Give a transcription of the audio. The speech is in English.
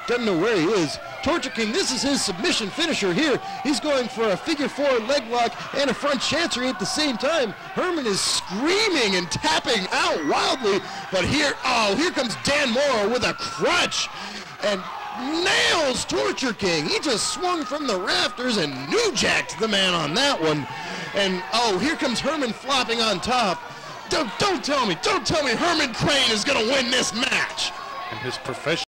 doesn't know where he is. Torture King, this is his submission finisher here. He's going for a figure 4 leg lock and a front chancery at the same time. Herman is screaming and tapping out wildly, but here comes Dan Morrow with a crutch and nails Torture King. He just swung from the rafters and new-jacked the man on that one. And here comes Herman flopping on top. Don't tell me Herman Crane is gonna win this match. And his professional